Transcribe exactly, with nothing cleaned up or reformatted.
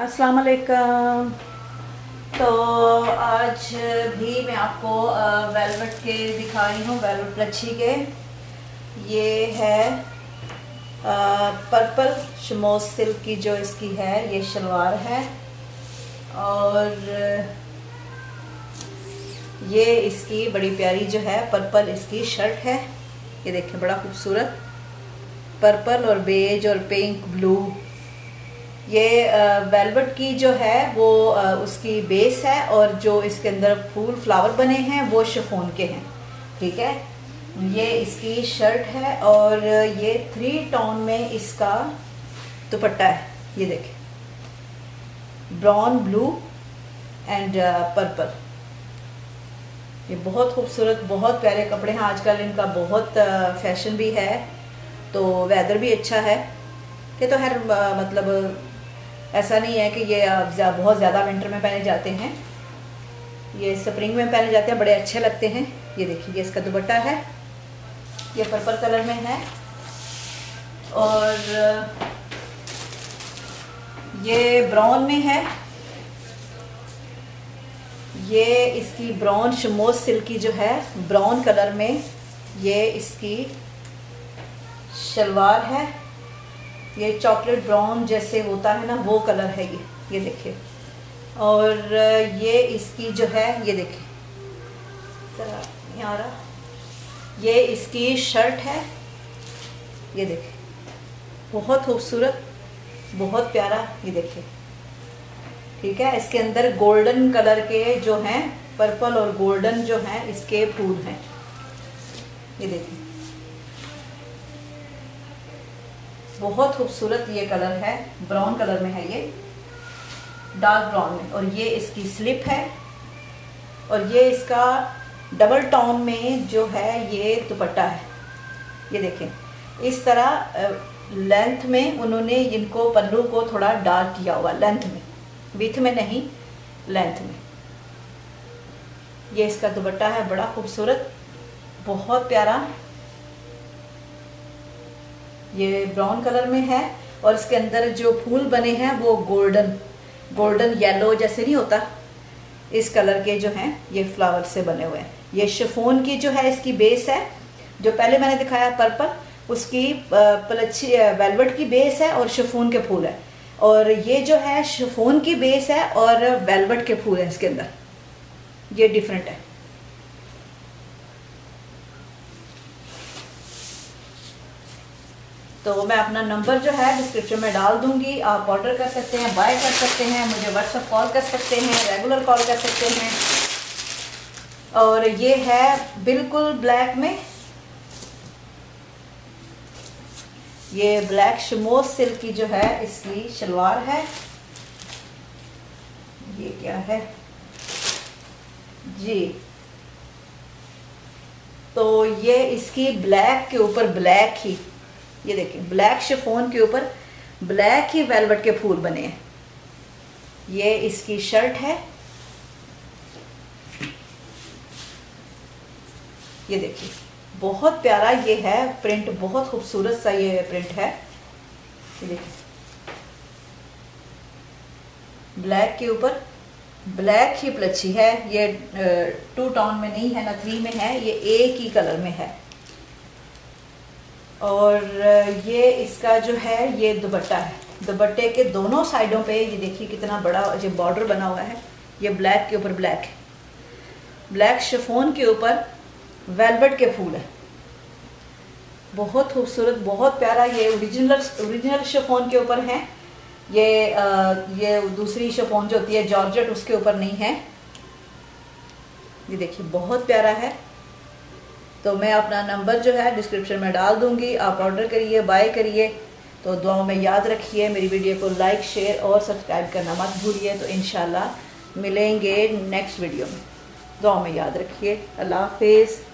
अस्सलाम वालेकुम। तो आज भी मैं आपको वेलवेट के दिखा रही हूँ, वेलवेट लच्छी के। ये है पर्पल शमोस सिल्क की जो इसकी है, ये शलवार है और ये इसकी बड़ी प्यारी जो है पर्पल इसकी शर्ट है। ये देखें, बड़ा खूबसूरत पर्पल और बेज और पिंक ब्लू। ये वेलवेट की जो है वो आ, उसकी बेस है और जो इसके अंदर फूल फ्लावर बने हैं वो शिफॉन के हैं। ठीक है, ये इसकी शर्ट है और ये थ्री टोन में इसका दुपट्टा है। ये देखें, ब्राउन ब्लू एंड पर्पल। ये बहुत खूबसूरत, बहुत प्यारे कपड़े हैं। आजकल इनका बहुत फैशन भी है, तो वेदर भी अच्छा है। ये तो हर मतलब ऐसा नहीं है कि ये बहुत ज़्यादा विंटर में पहने जाते हैं, ये स्प्रिंग में पहने जाते हैं, बड़े अच्छे लगते हैं। ये देखिए, ये इसका दुपट्टा है, ये पर्पल कलर में है और ये ब्राउन में है। ये इसकी ब्राउन शमोस सिल्क की जो है, ब्राउन कलर में ये इसकी शलवार है। ये चॉकलेट ब्राउन जैसे होता है ना, वो कलर है ये ये देखिए। और ये इसकी जो है, ये देखिए जरा यहाँ रहा, ये इसकी शर्ट है। ये देखिए, बहुत खूबसूरत, बहुत प्यारा। ये देखिए, ठीक है। इसके अंदर गोल्डन कलर के जो हैं, पर्पल और गोल्डन जो हैं इसके फूल हैं। ये देखिए, बहुत खूबसूरत ये कलर है, ब्राउन कलर में है, ये डार्क ब्राउन में। और ये इसकी स्लिप है और ये इसका डबल टोन में जो है ये दुपट्टा है। ये देखें, इस तरह लेंथ में उन्होंने इनको पल्लू को थोड़ा डार्क किया हुआ, लेंथ में, विड्थ में नहीं, लेंथ में। ये इसका दुपट्टा है, बड़ा खूबसूरत, बहुत प्यारा। ये ब्राउन कलर में है और इसके अंदर जो फूल बने हैं वो गोल्डन गोल्डन येलो जैसे नहीं होता, इस कलर के जो हैं ये फ्लावर से बने हुए हैं। ये शिफॉन की जो है इसकी बेस है, जो पहले मैंने दिखाया पर्पल, उसकी पलच्छी वेलवेट की बेस है और शिफॉन के फूल है। और ये जो है शिफॉन की बेस है और वेलवेट के फूल है इसके अंदर, ये डिफरेंट है। तो मैं अपना नंबर जो है डिस्क्रिप्शन में डाल दूंगी, आप ऑर्डर कर सकते हैं, बाय कर सकते हैं, मुझे व्हाट्सएप कॉल कर सकते हैं, रेगुलर कॉल कर सकते हैं। और ये है बिल्कुल ब्लैक में, ये ब्लैक शमोस सिल्क की जो है इसकी शलवार है। ये क्या है जी, तो ये इसकी ब्लैक के ऊपर ब्लैक ही, ये देखिए, ब्लैक शिफॉन के ऊपर ब्लैक ही वेलवेट के फूल बने हैं। ये इसकी शर्ट है। ये देखिए, बहुत प्यारा ये है प्रिंट, बहुत खूबसूरत सा ये प्रिंट है। ये देखिए, ब्लैक के ऊपर ब्लैक ही प्लच्छी है। ये टू टोन में नहीं है, ना थ्री में है, ये एक ही कलर में है। और ये इसका जो है ये दुपट्टा है, दुपट्टे के दोनों साइडों पे ये देखिए कितना बड़ा जो बॉर्डर बना हुआ है। ये ब्लैक के ऊपर ब्लैक है, ब्लैक शिफॉन के ऊपर वेलवेट के फूल है, बहुत खूबसूरत, बहुत प्यारा। ये ओरिजिनल ओरिजिनल शिफॉन के ऊपर है। ये आ, ये दूसरी शिफॉन जो होती है जॉर्जेट, उसके ऊपर नहीं है। ये देखिए, बहुत प्यारा है। तो मैं अपना नंबर जो है डिस्क्रिप्शन में डाल दूंगी, आप ऑर्डर करिए, बाय करिए। तो दुआओं में याद रखिए, मेरी वीडियो को लाइक, शेयर और सब्सक्राइब करना मत भूलिए। तो इंशाल्लाह मिलेंगे नेक्स्ट वीडियो में, दुआओं में याद रखिए। अल्लाह हाफिज़।